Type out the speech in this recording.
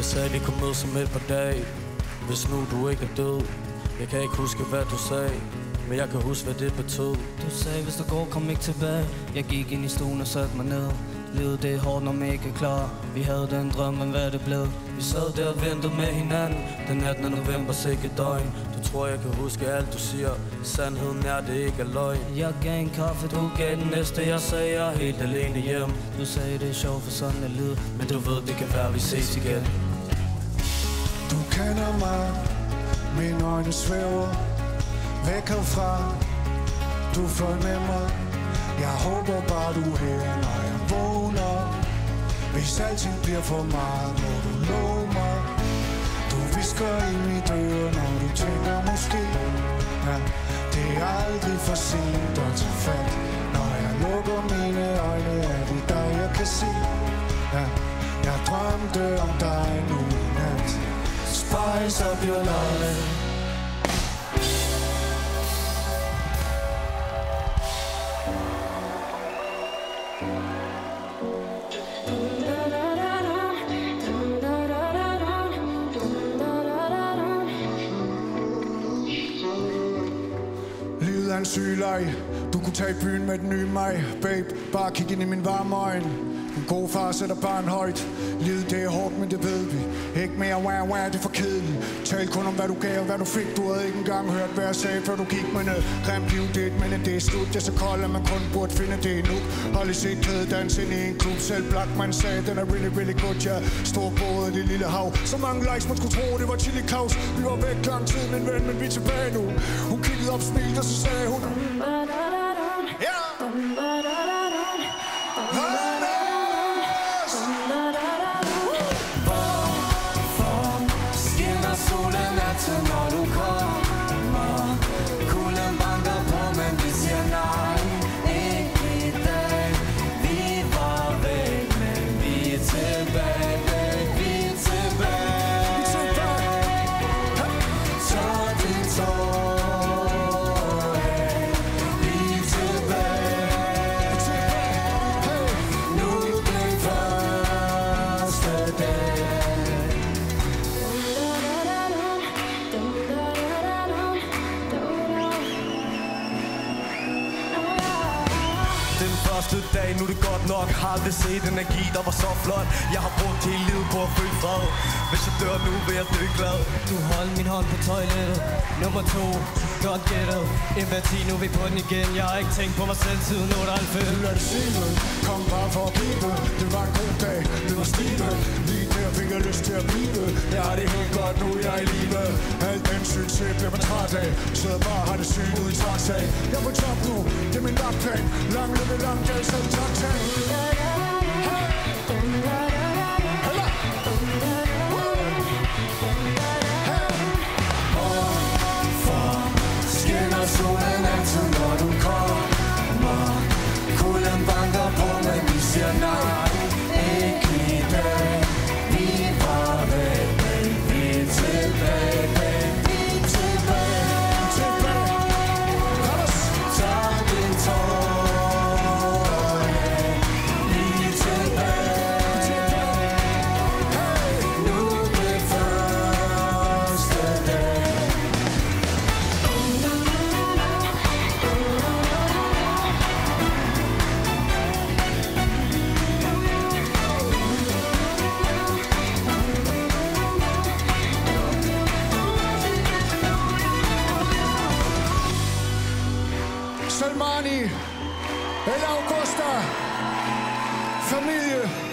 sagde vi kunne mødes om et par dage, hvis nu du ikke er død. Jeg kan ikke huske hvad du sagde, men jeg kan huske hvad det betød. Du sagde hvis du går, kom ikke tilbage. Jeg gik ind i stuen og satte mig ned. Livet det er hårdt når man ikke er klar. Vi havde den drøm, men hvad er det blev? Vi sad der og ventede med hinanden. Den 18. november, sikke døgn. Du tror jeg kan huske alt du siger. Sandheden er det ikke er løgn. Jeg gav en kaffe, du gav den næste. Jeg sagde jeg er helt alene hjem. Du sagde det er sjovt for sådan er livet, men du ved det kan være vi ses igen. Du kender mig, mine øjne svæver væk herfra. Du fornemmer, jeg håber bare du er her, når jeg vågner. Hvis alting bliver for meget, må du love mig. Du visker i mit øre, når du tænker måske. Ja, det er aldrig for sent at tage fat. Når jeg lukker mine øjne, er det dig jeg kan se. Ja, jeg drømte om dig nu i nat. Spice up your life. Livet er en sygeleg. Du kunne tage i byen med den nye mig. Babe, bare kig ind i min varme øjne. En god far sætter barn højt. Livet det er hårdt, men det ved vi. Ikke mere wow, det er for kedeligt. Tal kun om hvad du gav og hvad du fik. Du havde ikke engang hørt hvad jeg sagde før du gik. Men grimt liv det er et minde, det er slut. Det er så koldt at man kun burde finde det nu. Hold i set kædedans ind i en klub. Selv Blackman sagde den er really good. Jeg stor båd i det lille hav. Så mange likes man skulle tro det var chili kaos. Vi var væk lang tid min ven, men vi er tilbage nu. Hun kiggede op, smilte og så sagde hun ja! Solen altid når du kommer. Kulden banker på, men vi siger nej. Ikke i dag. Vi var væk, men vi er tilbage. Vi er tilbage. Tør din tår. Vi er tilbage. Nu den første dag. Den første dag, nu er det godt nok. Har aldrig set energi, der var så flot. Jeg har brugt hele livet på at føle fred. Hvis jeg dør nu, vil jeg dø glad. Du holdt min hånd på toilettet. Nummer 2, godt gættet. Empati, nu er vi på den igen. Jeg har ikke tænkt på mig selv siden 98. Nu er det sige, kom bare for at blive. Det var en god dag, det var stive. Lige der fik jeg lyst til at blive. Jeg har det helt godt, nu jeg er i live. Alt den succes bliver man træt af. Sidder bare og har det sygt ud i taxa. Jeg er på top nu, det er min vagtplan. Lang løbe, lang dag, så tak til. Solen altid når du kommer. Kulden banker på, men vi siger nej. Ikke i dag. Vi var væk, men vi er tilbage. Vi er tilbage. Tag din tår. Vi er tilbage. Nu det første dag. Salmani eller Augusta. Familie.